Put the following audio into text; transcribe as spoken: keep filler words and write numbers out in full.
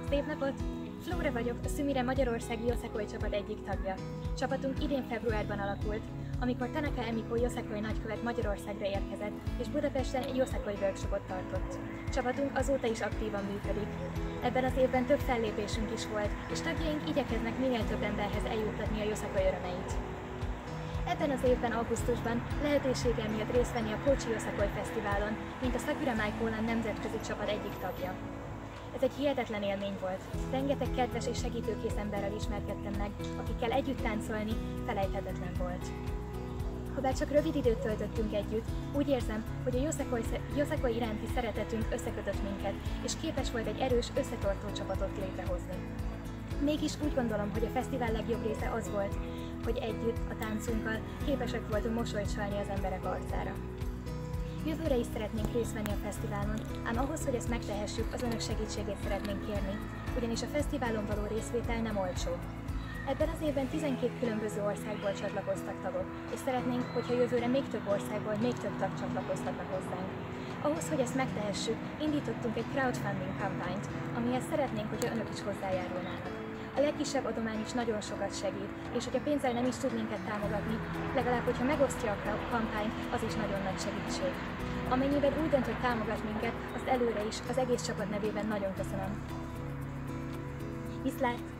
Szép napot! Flóra vagyok, a Szümire Magyarországi Yosekoi csapat egyik tagja. Csapatunk idén februárban alakult, amikor Tanaka Emiko Yosekoi nagykövet Magyarországra érkezett, és Budapesten egy Yosekoi workshopot tartott. Csapatunk azóta is aktívan működik. Ebben az évben több fellépésünk is volt, és tagjaink igyekeznek minél több emberhez eljuttatni a Yosekoi örömeit. Ebben az évben, augusztusban lehetőségem miatt részt venni a Kócsi Yosekoi Fesztiválon, mint a Sakura Mai Kolan nemzetközi csapat egyik tagja. Ez egy hihetetlen élmény volt. Rengeteg kedves és segítőkész emberrel ismerkedtem meg, akikkel együtt táncolni felejthetetlen volt. Habár csak rövid időt töltöttünk együtt, úgy érzem, hogy a Yosekoi, Yosekoi iránti szeretetünk összekötött minket, és képes volt egy erős, összetartó csapatot létrehozni. Mégis úgy gondolom, hogy a fesztivál legjobb része az volt, hogy együtt, a táncunkkal képesek voltunk mosolyt csalni az emberek arcára. Jövőre is szeretnénk részt venni a fesztiválon, ám ahhoz, hogy ezt megtehessük, az önök segítségét szeretnénk kérni, ugyanis a fesztiválon való részvétel nem olcsó. Ebben az évben tizenkét különböző országból csatlakoztak tagok, és szeretnénk, hogyha jövőre még több országból még több tag csatlakoztatna hozzánk. Ahhoz, hogy ezt megtehessük, indítottunk egy crowdfunding kampányt, amihez szeretnénk, hogyha önök is hozzájárulnának. A legkisebb adomány is nagyon sokat segít, és hogyha pénzzel nem is tud minket támogatni, legalább, hogyha megosztja a kampányt, az is nagyon nagy segítség. Amennyiben úgy dönt, hogy támogat minket, azt előre is, az egész csapat nevében nagyon köszönöm. Viszlát!